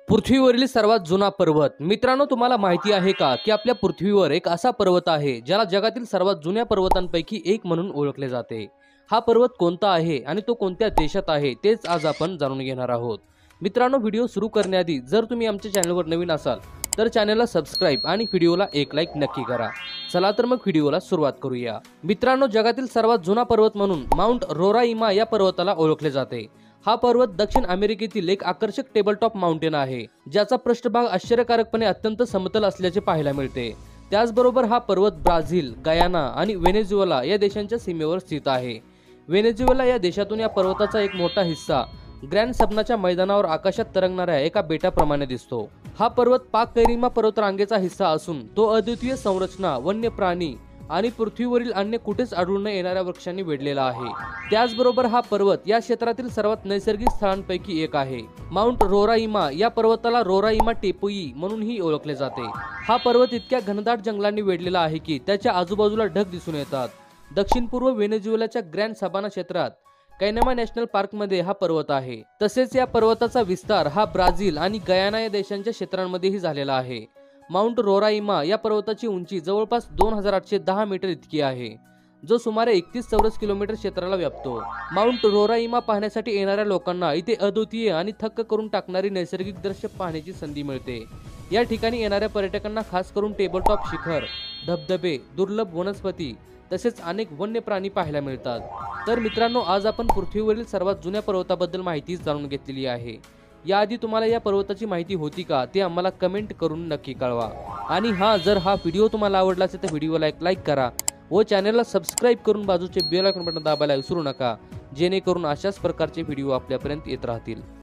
पृथ्वीवरील सर्वात जुना पर्वत। मित्रांनो, तुम्हाला माहिती आहे का की आपल्या पृथ्वीवर एक असा पर्वत आहे ज्याला जगातील सर्वात जुन्या पर्वतांपैकी एक म्हणून ओळखले जाते। हा पर्वत कोणता आहे आणि तो कोणत्या देशात आहे तेच आज आपण जाणून घेणार आहोत। मित्रांनो, व्हिडिओ सुरू करण्याआधी जर तुम्ही आमच्या चॅनलवर नवीन असाल तर चॅनलला सबस्क्राइब आणि व्हिडिओला एक लाईक नक्की करा। चला तर मग व्हिडिओला सुरुवात करूया। मित्रांनो, जगातील सर्वात जुना पर्वत म्हणून माउंट रोराइमा या पर्वताला ओळखले जाते। हा पर्वत दक्षिण अमेरिकेतील एक आकर्षक टेबलटॉप माउंटेन आहे, ज्याचा पृष्ठभाग आश्चर्यकारकपणे अत्यंत समतल असल्याचे पाहायला मिळते। त्याचबरोबर हा पर्वत ब्राझील, गयाना आणि व्हेनेझुएला या देशांच्या सीमेवर स्थित आहे। व्हेनेझुएला या देशातून या पर्वताचा एक मोठा हिस्सा ग्रँड सबनाच्या मैदानावर आकाशात तरंगणाऱ्या एका बेटाप्रमाणे दिसतो। हा पर्वत पाककैरिमा पर्वतरांगेचा हिस्सा असून तो अद्वितीय संरचना, वन्य प्राणी आणि पृथ्वीवरील अन्य कुठेच आढळून न येणाऱ्या वृक्षांनी वेढलेला आहे। त्याचबरोबर हा पर्वत या क्षेत्रातील सर्वात नैसर्गिक स्थळांपैकी एक आहे। माउंट रोराइमा या पर्वताला रोराइमा टेपुई म्हणूनही ओळखले जाते। हा पर्वत इतक्या घनदाट जंगलांनी वेढलेला आहे की त्याच्या आजूबाजूला ढग दिसून येतात। दक्षिण पूर्व व्हेनेझुएलाच्या ग्रँड सबाना क्षेत्रात कैनेमा नॅशनल पार्कमध्ये हा पर्वत आहे। तसेच या पर्वताचा विस्तार हा ब्राझील आणि गयाना या देशांच्या क्षेत्रांमध्येही झालेला आहे। माउंट रोराइमा या पर्वताची उंची जवळपास 2810 मीटर इतकी आहे, जो सुमारे 31 चौरस किलोमीटर क्षेत्राला व्यापतो। माउंट रोराइमा पाहण्यासाठी येणाऱ्या लोकांना इथे अद्वितीय आणि थक्क करून टाकणारी नैसर्गिक दृश्य पाहण्याची संधी मिळते। या ठिकाणी येणाऱ्या पर्यटकांना खास करून टेबलटॉप शिखर, धबधबे, दुर्लभ वनस्पती तसेच अनेक वन्य प्राणी पाहायला मिळतात। तर मित्रांनो, आज आपण पृथ्वीवरील सर्वात जुन्या पर्वताबद्दल माहिती जाणून घेतलेली आहे। याआधी तुम्हाला या पर्वताची माहिती होती का ते आम्हाला कमेंट करून नक्की कळवा। आणि जर हा व्हिडिओ तुम्हाला आवडला असेल तर व्हिडिओला एक लाईक करा व चॅनलला सबस्क्राइब करून बाजूचे बेल आयकॉन बटन दाबायला विसरू नका, जेणेकरून अशाच प्रकारचे व्हिडिओ आपल्यापर्यंत येत राहतील।